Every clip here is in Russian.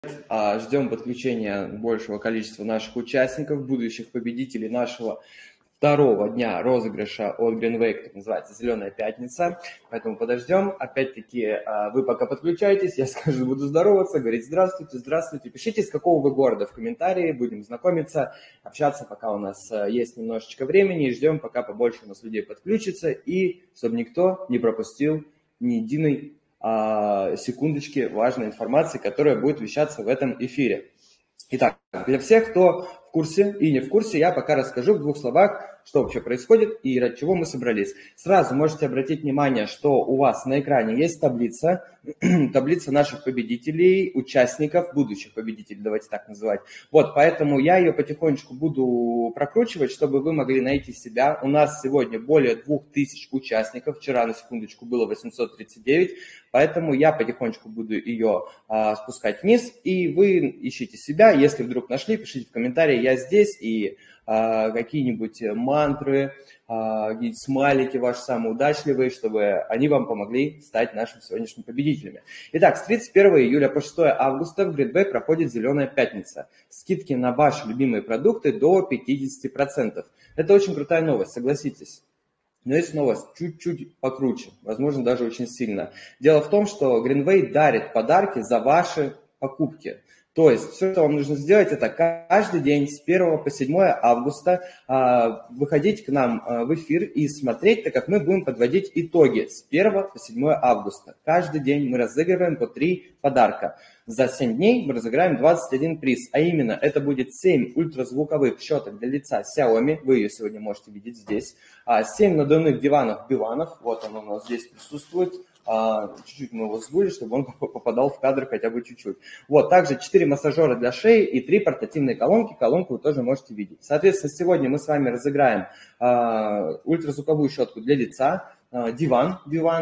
Ждем подключения большего количества наших участников, будущих победителей нашего второго дня розыгрыша от Greenway, который называется «Зеленая пятница». Поэтому подождем. Опять-таки, вы пока подключаетесь, я скажу, буду здороваться, говорить здравствуйте, здравствуйте. Пишите, из какого вы города в комментарии, будем знакомиться, общаться, пока у нас есть немножечко времени, и ждем, пока побольше у нас людей подключится, и чтобы никто не пропустил ни единой секундочки важной информации, которая будет вещаться в этом эфире. Итак, для всех, кто в курсе и не в курсе, я пока расскажу в двух словах, что вообще происходит и ради чего мы собрались. Сразу можете обратить внимание, что у вас на экране есть таблица, таблица наших победителей, участников, будущих победителей, давайте так называть. Вот, поэтому я ее потихонечку буду прокручивать, чтобы вы могли найти себя. У нас сегодня более 2000 участников, вчера, на секундочку, было 839, поэтому я потихонечку буду ее спускать вниз, и вы ищите себя. Если вдруг нашли, пишите в комментарии, я здесь, и какие-нибудь мантры, какие-нибудь смайлики ваши самые удачливые, чтобы они вам помогли стать нашими сегодняшними победителями. Итак, с 31 июля по 6 августа в Greenway проходит «Зеленая пятница». Скидки на ваши любимые продукты до 50%. Это очень крутая новость, согласитесь. Но есть новость чуть-чуть покруче, возможно, даже очень сильно. Дело в том, что Greenway дарит подарки за ваши покупки. То есть все, что вам нужно сделать, это каждый день с 1 по 7 августа выходить к нам в эфир и смотреть, так как мы будем подводить итоги с 1 по 7 августа. Каждый день мы разыгрываем по 3 подарка. За 7 дней мы разыграем 21 приз, а именно это будет 7 ультразвуковых щеток для лица Xiaomi, вы ее сегодня можете видеть здесь, 7 надувных диванов, вот он у нас здесь присутствует, чуть-чуть мы его сдули, чтобы он попадал в кадр хотя бы чуть-чуть. Вот, также 4 массажера для шеи и 3 портативные колонки. Колонку вы тоже можете видеть. Соответственно, сегодня мы с вами разыграем ультразвуковую щетку для лица, диван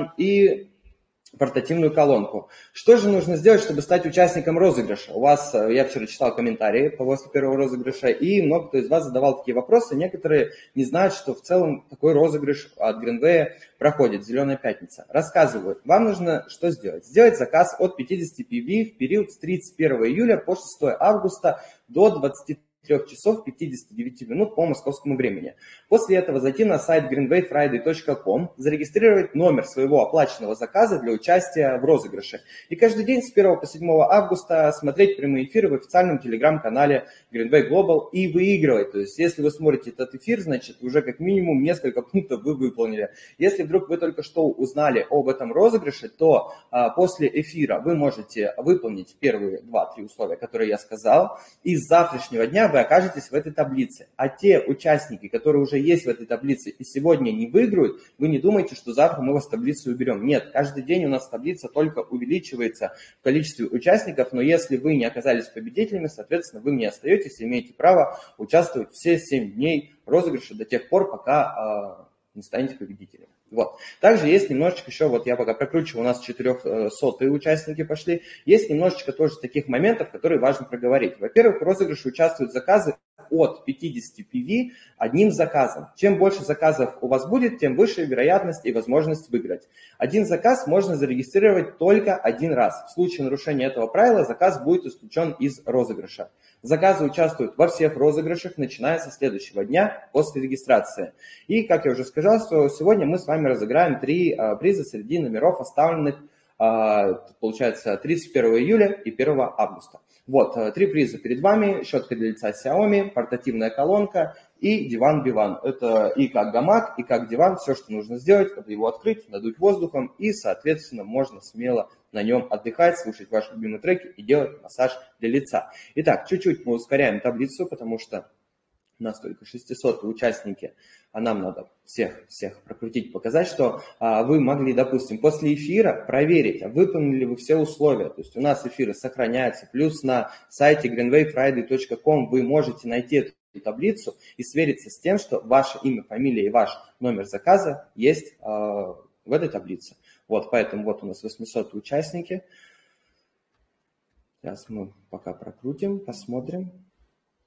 и портативную колонку. Что же нужно сделать, чтобы стать участником розыгрыша? У вас, я вчера читал комментарии после первого розыгрыша, и много кто из вас задавал такие вопросы. Некоторые не знают, что в целом такой розыгрыш от Greenway проходит, «Зеленая пятница». Рассказываю. Вам нужно что сделать? Сделать заказ от 50 PV в период с 31 июля по 6 августа до 23 часов 59 минут по московскому времени. После этого зайти на сайт greenwayfriday.com, зарегистрировать номер своего оплаченного заказа для участия в розыгрыше. И каждый день с 1 по 7 августа смотреть прямые эфиры в официальном телеграм-канале Greenway Global и выигрывать. То есть, если вы смотрите этот эфир, значит, уже как минимум несколько пунктов вы выполнили. Если вдруг вы только что узнали об этом розыгрыше, то после эфира вы можете выполнить первые 2-3 условия, которые я сказал, и с завтрашнего дня вы окажетесь в этой таблице. А те участники, которые уже есть в этой таблице и сегодня не выиграют, вы не думайте, что завтра мы вас в таблицу уберем. Нет, каждый день у нас таблица только увеличивается в количестве участников, но если вы не оказались победителями, соответственно, вы не остаетесь и имеете право участвовать все 7 дней розыгрыша до тех пор, пока не станете победителем. Вот. Также есть немножечко еще, вот я пока прокручиваю, у нас 400-е участники пошли, есть немножечко тоже таких моментов, которые важно проговорить. Во-первых, в розыгрыше участвуют заказы от 50 PV одним заказом. Чем больше заказов у вас будет, тем выше вероятность и возможность выиграть. Один заказ можно зарегистрировать только один раз. В случае нарушения этого правила заказ будет исключен из розыгрыша. Заказы участвуют во всех розыгрышах, начиная со следующего дня после регистрации. И, как я уже сказал, что сегодня мы с вами разыграем 3 приза среди номеров, оставленных, получается, 31 июля и 1 августа. Вот, 3 приза перед вами: щетка для лица Xiaomi, портативная колонка и диван-биван. Это и как гамак, и как диван. Все, что нужно сделать, это его открыть, надуть воздухом, и, соответственно, можно смело на нем отдыхать, слушать ваши любимые треки и делать массаж для лица. Итак, чуть-чуть мы ускоряем таблицу, потому что у нас только 600 участники, а нам надо всех прокрутить, показать, что вы могли, допустим, после эфира проверить, выполнили ли вы все условия. То есть у нас эфиры сохраняются, плюс на сайте greenwayfriday.com вы можете найти эту таблицу и свериться с тем, что ваше имя, фамилия и ваш номер заказа есть в этой таблице. Вот, поэтому вот у нас 800 участники. Сейчас мы пока прокрутим, посмотрим.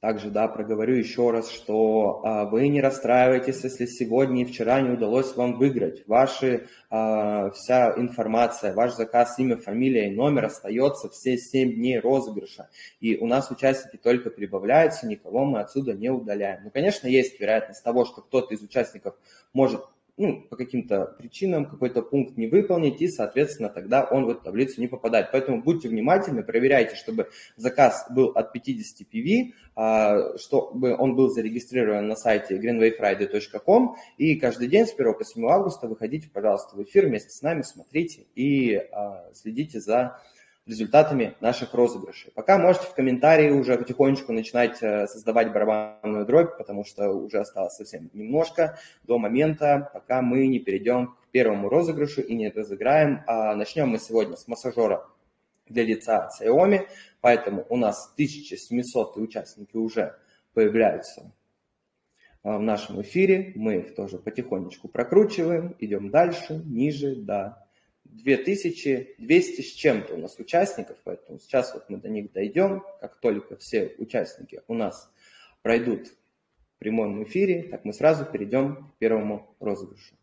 Также, да, проговорю еще раз, что вы не расстраивайтесь, если сегодня и вчера не удалось вам выиграть. Вся информация, ваш заказ, имя, фамилия и номер остается все 7 дней розыгрыша. И у нас участники только прибавляются, никого мы отсюда не удаляем. Ну, конечно, есть вероятность того, что кто-то из участников может по каким-то причинам какой-то пункт не выполнить, и, соответственно, тогда он в эту таблицу не попадает. Поэтому будьте внимательны, проверяйте, чтобы заказ был от 50 PV, чтобы он был зарегистрирован на сайте greenwayfriday.com, и каждый день с 1 по 7 августа выходите, пожалуйста, в эфир вместе с нами, смотрите и следите за результатами наших розыгрышей. Пока можете в комментарии уже потихонечку начинать создавать барабанную дробь, потому что уже осталось совсем немножко до момента, пока мы не перейдем к первому розыгрышу и не разыграем. Начнем мы сегодня с массажера для лица Xiaomi, поэтому у нас 1700 участники уже появляются в нашем эфире. Мы их тоже потихонечку прокручиваем, идем дальше, ниже, до 2200 с чем-то у нас участников, поэтому сейчас вот мы до них дойдем. Как только все участники у нас пройдут в прямом эфире, так мы сразу перейдем к первому розыгрышу.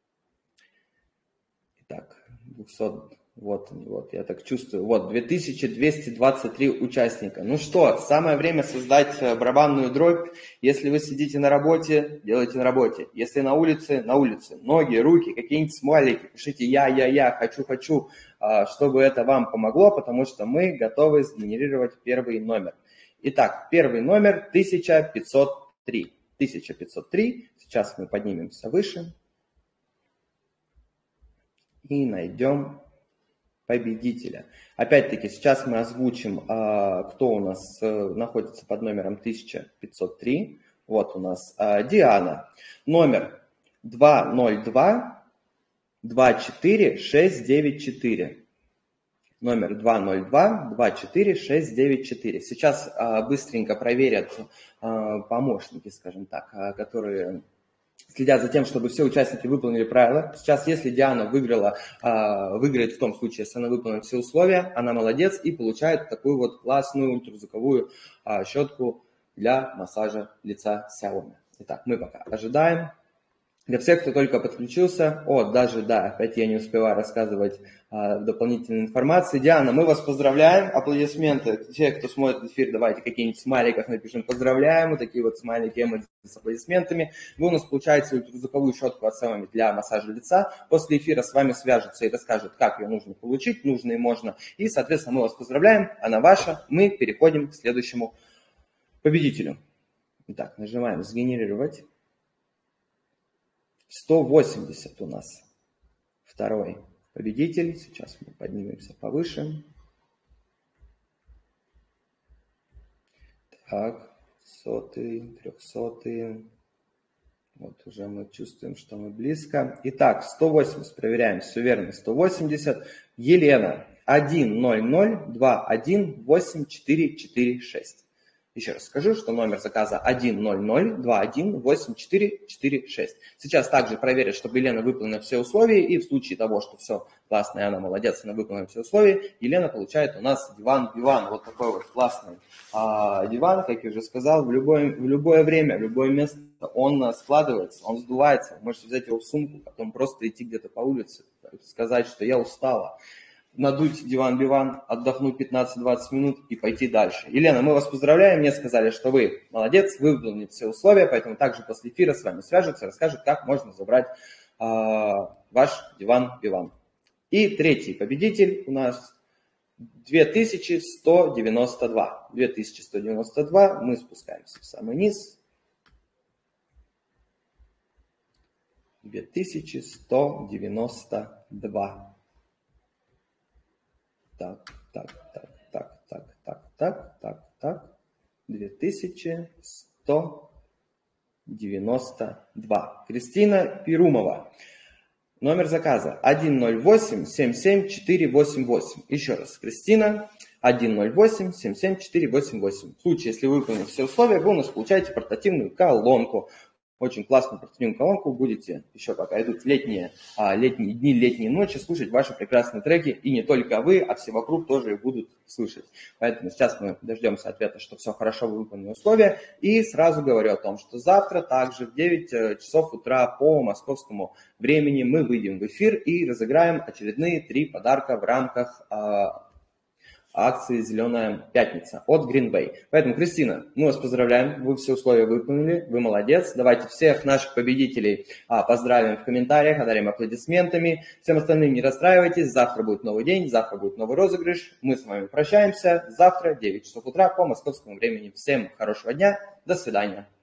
Итак, 200, вот я так чувствую, 2223 участника. Ну что, самое время создать барабанную дробь. Если вы сидите на работе, делайте на работе. Если на улице, на улице. Ноги, руки, какие-нибудь смайлики, пишите я, хочу, чтобы это вам помогло, потому что мы готовы сгенерировать первый номер. Итак, первый номер 1503. 1503, сейчас мы поднимемся выше и найдем победителя. Опять-таки, сейчас мы озвучим, кто у нас находится под номером 1503. Вот у нас Диана. Номер 202-24694. Номер 202-24694. Сейчас быстренько проверят помощники, скажем так, которые следят за тем, чтобы все участники выполнили правила. Сейчас, если Диана выиграет в том случае, если она выполнит все условия, она молодец и получает такую вот классную ультразвуковую щетку для массажа лица Xiaomi. Итак, мы пока ожидаем. Для всех, кто только подключился, опять я не успеваю рассказывать дополнительной информации. Диана, мы вас поздравляем, аплодисменты. Те, кто смотрит эфир, давайте какие-нибудь смайликов напишем «поздравляем», вот такие вот смайлики, эмодзи с аплодисментами. Вы у нас получаете ультразвуковую щетку от Xiaomi для массажа лица. После эфира с вами свяжутся и расскажут, как ее нужно получить, нужно и можно. И, соответственно, мы вас поздравляем, она ваша. Мы переходим к следующему победителю. Итак, нажимаем «Сгенерировать». 180 у нас второй победитель. Сейчас мы поднимемся повыше. Так, 100-й, 300-й. Вот уже мы чувствуем, что мы близко. Итак, 180, проверяем, все верно, 180. Елена, 100-21-8446. Еще раз скажу, что номер заказа 100-21-8446. Сейчас также проверят, чтобы Елена выполнила все условия, и в случае того, что все классно, и она молодец, она выполнила все условия, Елена получает у нас диван. Вот такой вот классный диван, как я уже сказал, в любое время, в любое место он складывается, он сдувается. Вы можете взять его в сумку, потом просто идти где-то по улице, сказать, что я устала. Надуть диван, отдохнуть 15-20 минут и пойти дальше. Елена, мы вас поздравляем, мне сказали, что вы молодец, вы выполнили все условия, поэтому также после эфира с вами свяжутся, расскажут, как можно забрать ваш диван. И третий победитель у нас 2192. 2192, мы спускаемся в самый низ. 2192. Так. 2192. Кристина Перумова. Номер заказа 108-77488. Еще раз, Кристина, 108-77488. В случае, если вы выполните все условия, вы у нас получаете портативную колонку. очень классную портфолиовую колонку, будете еще пока идут летние дни, летние ночи, слушать ваши прекрасные треки, и не только вы, а все вокруг тоже их будут слышать. Поэтому сейчас мы дождемся ответа, что все хорошо, выполнены условия, и сразу говорю о том, что завтра также в 9 часов утра по московскому времени мы выйдем в эфир и разыграем очередные 3 подарка в рамках акции «Зеленая пятница» от Green Bay. Поэтому, Кристина, мы вас поздравляем, вы все условия выполнили, вы молодец. Давайте всех наших победителей поздравим в комментариях, одарим аплодисментами. Всем остальным не расстраивайтесь, завтра будет новый день, завтра будет новый розыгрыш. Мы с вами прощаемся. Завтра 9 часов утра по московскому времени. Всем хорошего дня, до свидания.